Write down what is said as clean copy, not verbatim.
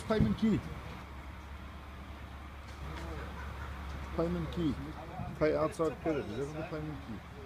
payment key. Payment key. Pay outside credit. Is that the payment key?